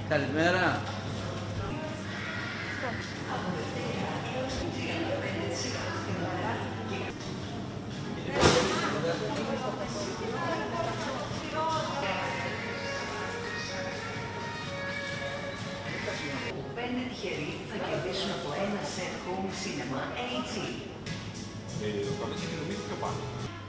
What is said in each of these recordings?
Καλημέρα. Παίρνει τυχεροί θα κερδίσουν από ένα set home cinema AG. Το καλές έχει νομίζει πιο πάνω.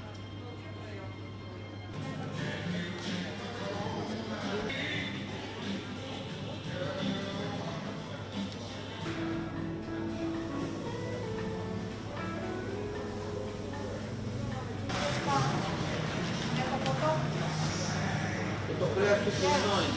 Και το κρέας του κοινό είναι.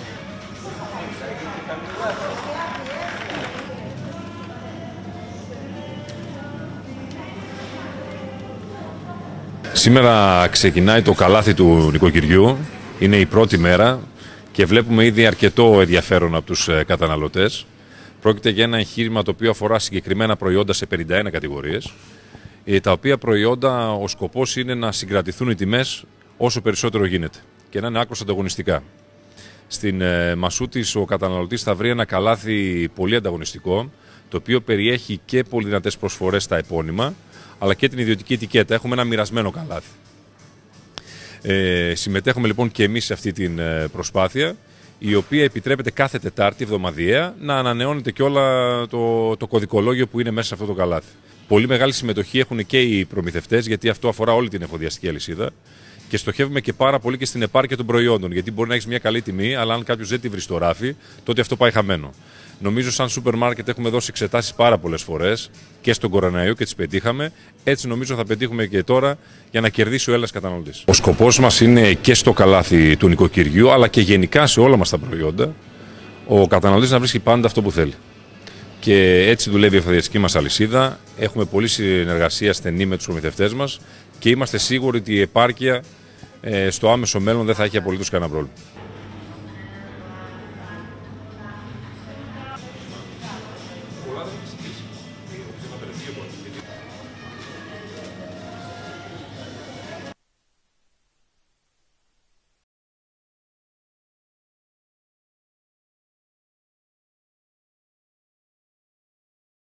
Σήμερα ξεκινάει το καλάθι του νοικοκυριού. Είναι η πρώτη μέρα και βλέπουμε ήδη αρκετό ενδιαφέρον από τους καταναλωτές. Πρόκειται για ένα εγχείρημα το οποίο αφορά συγκεκριμένα προϊόντα σε 51 κατηγορίες, τα οποία προϊόντα ο σκοπός είναι να συγκρατηθούν οι τιμές όσο περισσότερο γίνεται και να είναι άκρως ανταγωνιστικά. Στην Μασούτης ο καταναλωτής θα βρει ένα καλάθι πολύ ανταγωνιστικό, το οποίο περιέχει και πολύ δυνατές προσφορές στα επώνυμα, αλλά και την ιδιωτική ετικέτα. Έχουμε ένα μοιρασμένο καλάθι. Συμμετέχουμε λοιπόν και εμείς σε αυτή την προσπάθεια, η οποία επιτρέπεται κάθε Τετάρτη εβδομαδιαία να ανανεώνεται και όλα το κωδικολόγιο που είναι μέσα σε αυτό το καλάθι. Πολύ μεγάλη συμμετοχή έχουν και οι προμηθευτές, γιατί αυτό αφορά όλη την εφοδιαστική αλυσίδα. Και στοχεύουμε και πάρα πολύ και στην επάρκεια των προϊόντων. Γιατί μπορεί να έχει μια καλή τιμή, αλλά αν κάποιος δεν τη βρει στο ράφι, τότε αυτό πάει χαμένο. Νομίζω, σαν σούπερ μάρκετ, έχουμε δώσει εξετάσεις πάρα πολλές φορές και στον κοροναϊό και τις πετύχαμε. Έτσι, νομίζω θα πετύχουμε και τώρα για να κερδίσει ο Έλληνας καταναλωτής. Ο σκοπός μας είναι και στο καλάθι του νοικοκυριού, αλλά και γενικά σε όλα μας τα προϊόντα, ο καταναλωτής να βρίσκει πάντα αυτό που θέλει. Και έτσι δουλεύει η εφοδιαστική μας αλυσίδα. Έχουμε πολλή συνεργασία στενή με τους προμηθευτές μας και είμαστε σίγουροι ότι η επάρκεια στο άμεσο μέλλον δεν θα έχει απολύτως κανένα πρόβλημα.